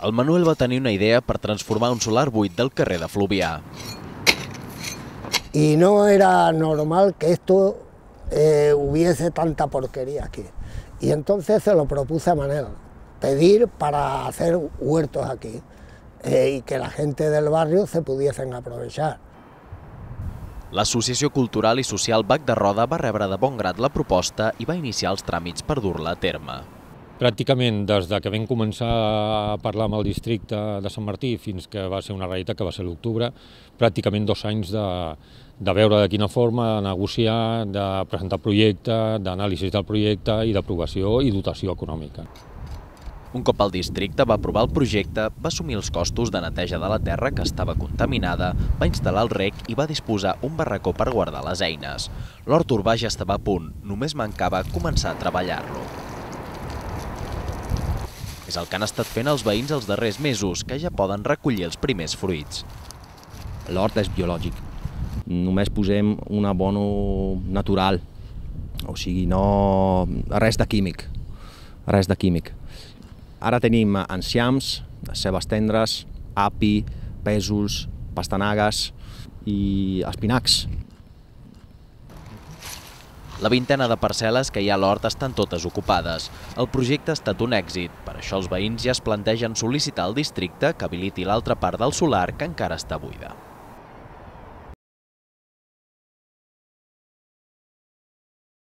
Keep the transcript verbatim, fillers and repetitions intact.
El Manuel va tenir una idea per transformar un solar buit del carrer de Fluvià. Y no era normal que esto eh, hubiese tanta porquería aquí. Y entonces se lo propuse a Manel, pedir para hacer huertos aquí eh, y que la gente del barrio se pudiesen aprovechar. L'Associació Cultural i Social Bac de Roda va rebre de bon grat la proposta i va iniciar els tràmits per dur-la a terme. Pràcticament des de que vam començar a parlar amb el districte de Sant Martí fins que va ser una realitat, que va ser l'octubre, pràcticament dos anys de, de veure de quina forma, de negociar, de presentar projecte, d'anàlisi del projecte i d'aprovació i dotació econòmica. Un cop el districte va aprovar el projecte, va assumir els costos de neteja de la terra que estava contaminada, va instal·lar el rec i va disposar un barracó per guardar les eines. L'hort urbà ja estava a punt, només mancava començar a treballar-lo. És el que han estat fent els veïns els darrers mesos, que ja poden recollir els primers fruits. L'hort és biològic, només posem un abono natural, o sigui, no res de químic, res de químic. Ara tenim enciams, cebes tendres, api, pèsols, pastanagues i espinacs. La vintena de parcel·les que hi ha a l'hort estan totes ocupades. El projecte ha estat un èxit, per això els veïns ja es plantegen sol·licitar al districte que habiliti l'altra part del solar que encara està buida.